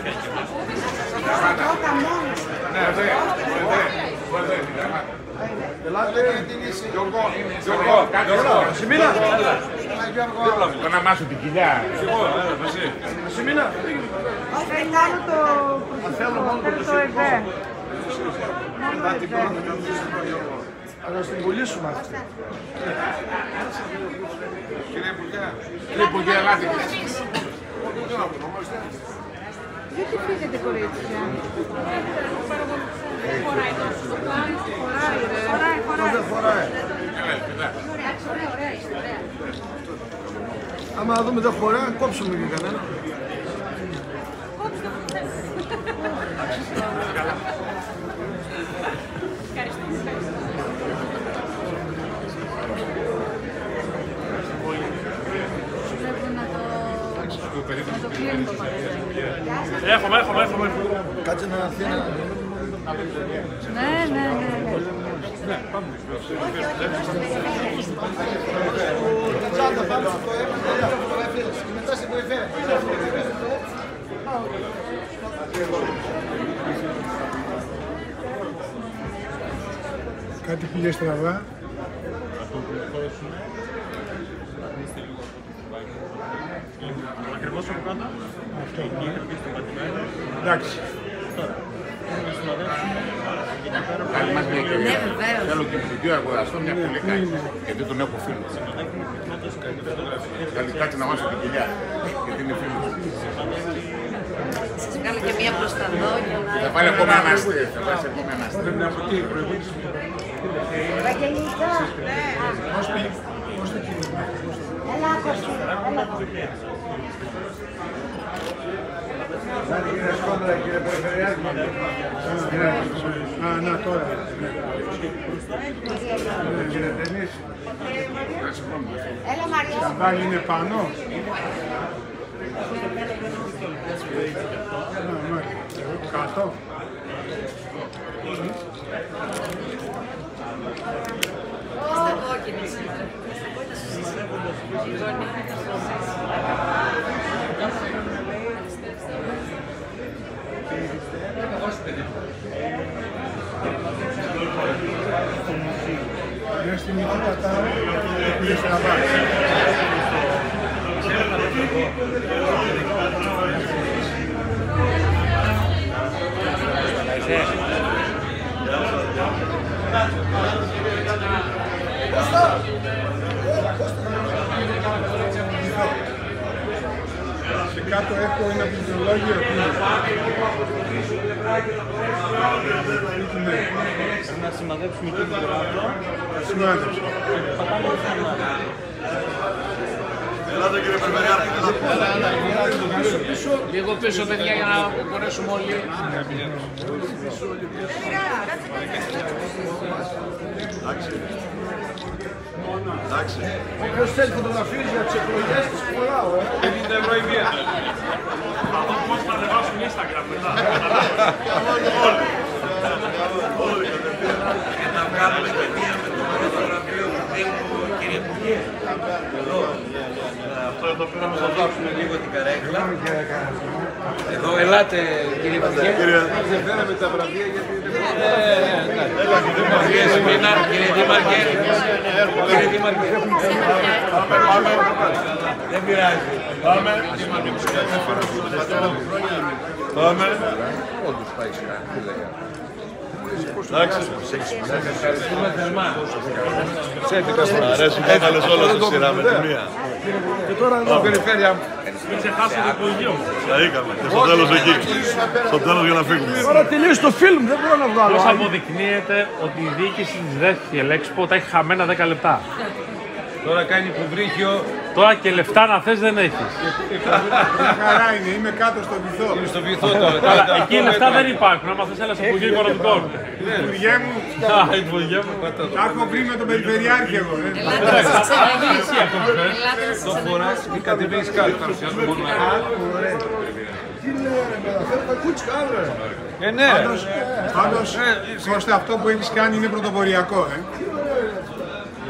Σιμίνα! Το να μάσω την κοιλιά. Σιμίνα! Όχι, κάνω το ΕΒΕ. Αλλά στην πουλήσουμε αυτή. Κύριε Υπουργέ, ελάτε. Γιατί φύγετε κορίτσια. Φοράει τόσο το πλάνο. Φοράει. Δεν φοράει. Άμα δούμε δεν φοράει, κόψουμε και κανένα. Έχουμε. Κάτσε να έρθει ένα... Ναι. Τσάντα πάνω στο αίμα, φωτογραφίες και μετά στην κορυφαία. Κάτι πήγε στραβά. Ακριβώς από κάτω. Αυτό. πατημένο. Εντάξει. Τώρα, θέλουμε να συνοδεύσουμε Καλή μας μια ευκαιρία. Θέλω και τον κύριο αγοραστό μια πολύ καλή. Γιατί τον έχω φίλο. Καλή κάτσε να μάσω την κοιλιά. Γιατί είναι φίλο. Σας βγάλω και μία προς τα δω για να... Θα βάλει ακόμα ένα αστείο. Πρέπει να αποτύχει η προηγούμενη. Ευαγγελιστά. Πώς το κίνημα. Έλα, Κώστα. Κύριε Σκόντρα, κύριε Περιφερειάρχη. Α, να τώρα. Κύριε Τενής. Έλα, Μαρία. Τα μπάλ είναι πάνω. Κάτω. Στα κόκκινα σήμερα. Μια στιγμή πατάω και πήγε στραβά. Σε κάτω έχω ένα πληκτρολόγιο. να σημαδέψουμε και την γράφο. Σημάδεψε. Ελάτε κύριε Περιφερειάρχη. Λίγο πίσω παιδιά για να μπορέσουμε όλοι. Εντάξει. Όποιος θέλει φωτογραφίες για τις εκλογές τις πουλάω. 50 ευρώ η μία. Θα δω πώς θα ανεβάσουν Instagram μετά. Και να βγάλουμε και μία με το φωτογραφείο του Δήμου, κύριε Υπουργέ. Αυτό εδώ πρέπει να σας δώσουμε λίγο την καρέκλα. Εδώ ελάτε κύριε Υπουργέ. Δεν φέραμε τα βραβεία γιατί Κύριε Δήμαρχε. Κύριε Δήμαρχε. Δεν πειράζει. Πάμε. Πάμε. Όντως πάει σειρά. Εντάξει. Ευχαριστούμε θερμά. Μ' αρέσει που έβαλες όλα στη σειρά με τη μία. και τώρα εδώ. Περιφέρεια μου. Μην ξεχάσετε το υπουργείο μου. Τα είχαμε. Και στο τέλος εκεί. Στο τέλος για να φύγουμε. Τώρα τελείωσε το φιλμ, δεν μπορώ να βγάλω. Πώς αποδεικνύεται ότι η διοίκηση της δέχτηκε Λέξπο τα έχει χαμένα 10 λεπτά. Τώρα κάνει κουβρίκιο. Τώρα και λεφτά να θες δεν έχεις. Μια χαρά είναι, είμαι κάτω στο βυθό. Είναι στο βυθό τώρα. Αλλά εκεί λεφτά δεν υπάρχουν. Άμα θες έλα σε Υπουργείο Οικονομικών. Υπουργέ μου, Α, Υπουργέ μου. τα έχω βρει με τον Περιφερειάρχη εγώ. Ελάτε να σας Εσύ αυτό που θες. Ελάτε να σας Φοράς ή κατεβαίνεις κάτι. Παρουσιάζουμε μόνο ένα. Τι λέει ρε παιδά, θέλω τα κούτσικα αύριο. Ναι. Πάντως, Κώστα, αυτό που έχεις κάνει είναι πρωτοποριακό.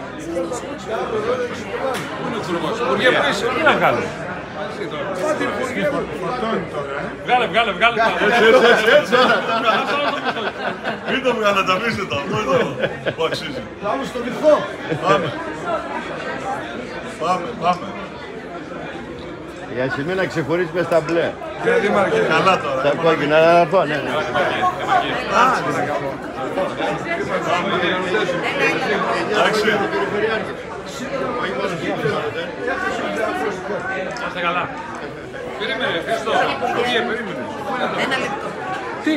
Υπουργέ, πού είσαι. Τι να κάνουμε. Πάτε Υπουργέ. Βγάλε. Έτσι, μην το βγάλε, τα αφήστε το. Που αξίζει. Πάμε στο βυθό. Πάμε. Για σημείο να ξεχωρίσει μες τα μπλε. Κύριε Δήμαρχε, καλά τώρα. Τα κόκκινα, να πω, ναι. Εντάξει. Είστε καλά. Περίμενε, Χριστό. Περίμενε. Ένα λεπτό. Τι.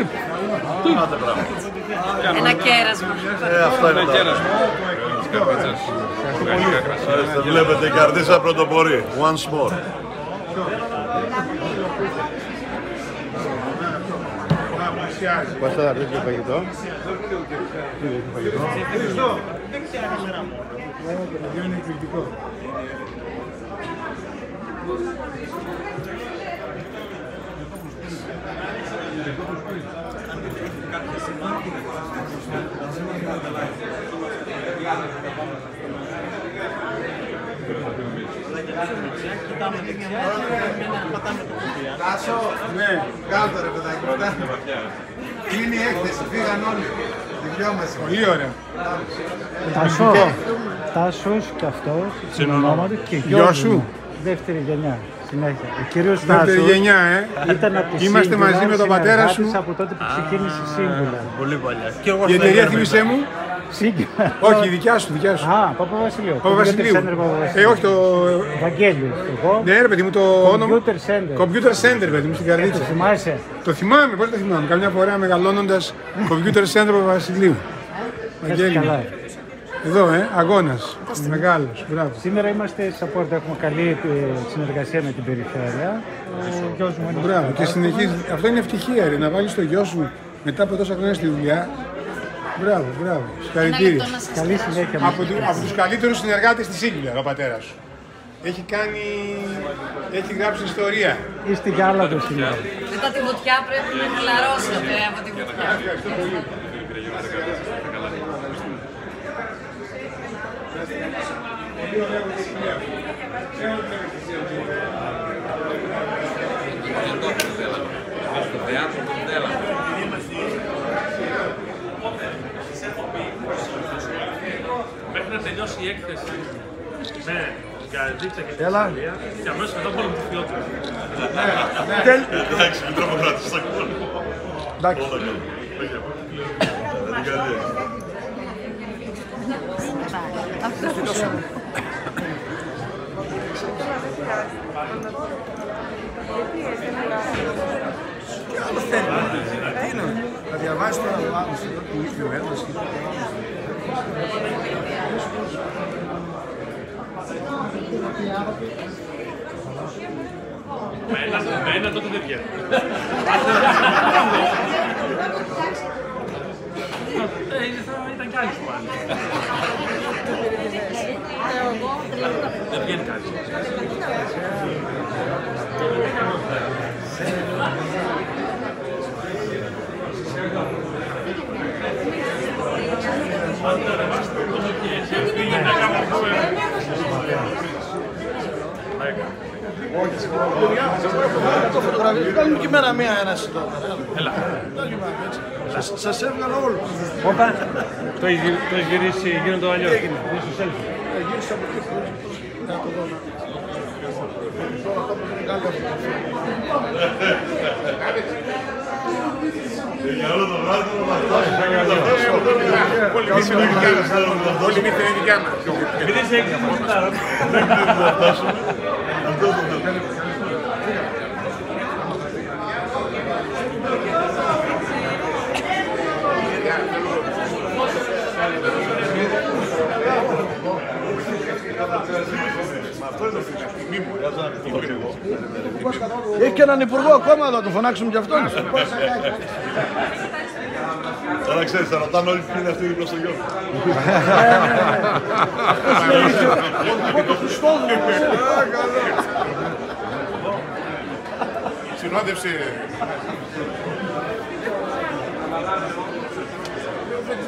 Ένα κέρασμα. Αυτό είναι Ένα το κέρασμα. βλέπετε, η Καρδίτσα πρωτοπορεί. Once more. Πώς θα δεις το φαγητό. Είναι εκπληκτικό. Τάσο, ναι, κάτω ρε παιδάκι. Κλείνει η έκθεση, φύγαν όλοι. Τελειόμαστε. Πολύ ωραία. Τάσος και αυτός, συνονόματος και γιος σου. Δεύτερη γενιά. Συνέχεια. Ο κύριος Δεύτερη Τάσος γενιά, ήταν από τη Είμαστε Σύγκουλα, μαζί με τον πατέρα σου. συνεργάτης από τότε που ξεκίνησε η Σύγκουλα. Πολύ παλιά. Η εταιρεία θυμίσέ μου. Σύγκουλα. Όχι, δικιά σου. Α, Παπαβασιλείου. Παπαβασιλείου. Όχι το... Βαγγέλης. Εγώ. Ναι ρε παιδί μου, το όνομα. Computer Center. Computer Center, παιδί μου, στην Το Καρδίτσα. θυμάσαι. Το θυμάμαι, πώς το θυμάμαι. Καμιά φορά μεγαλώνοντας Computer Center Παπαβασιλείου. Έτσι καλά. Εδώ, αγώνας. Μεγάλος. Μπράβο. Σήμερα είμαστε support, έχουμε καλή συνεργασία με την περιφέρεια. Ο γιος μου είναι... Μπράβο. Και συνεχίζει. Αυτό είναι ευτυχία, ρε, να βάλεις το γιο σου μετά από τόσα χρόνια στη δουλειά. Μπράβο. Συγχαρητήρια. Καλή συνέχεια. Από τους καλύτερους συνεργάτες της Σύγκουλα, ο πατέρας σου. Έχει γράψει ιστορία. Είστε κι άλλα το σήμερα. Μετά τη βουτιά πρέπει να χλαρώσετε από τη βουτιά. Μέχρι να τελειώσει η έκθεση με την Καρδίτσα και την Σιλία και αμέσως μετά μπορούμε τη Φιότρα. Εντάξει, μην τρομοκράτησες τα κόμματα. Εντάξει. Θα διαβάσει το άλλο του ίδιου ένταση. Με ένα τότε δεν βγαίνει. Ήταν κι άλλοι που πάνε. Δεν βγαίνει κάτι. Κάνουμε και μέρα μία ένας εδώ. Έλα. Σας έβγαλα όλους. Όπα. Το έχεις γυρίσει, γίνονται αλλιώς. Γύρισα από εκεί. Κάτω εδώ. Για όλο το βράδυ το μαθαίνω. Όλη νύχτα είναι δικιά μας. Επειδή είσαι έξω από την τάρα. Έχει και έναν υπουργό ακόμα εδώ, τον φωνάξουμε κι αυτόν. Τώρα ξέρεις, θα ρωτάνε όλοι ποιοι είναι αυτοί δίπλα στο γιο. Συνόδευσε.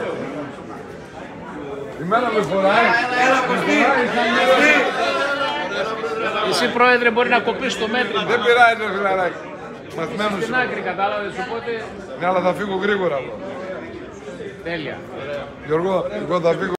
Η μέρα με φοράει. Εσύ πρόεδρε μπορεί να κοπείς το μέτρο. Δεν πειράζει το φιλαράκι. Μαθημένος. Στην άκρη κατάλαβες, οπότε... Ναι, αλλά θα φύγω γρήγορα. Τέλεια. Γιώργο, εγώ θα φύγω.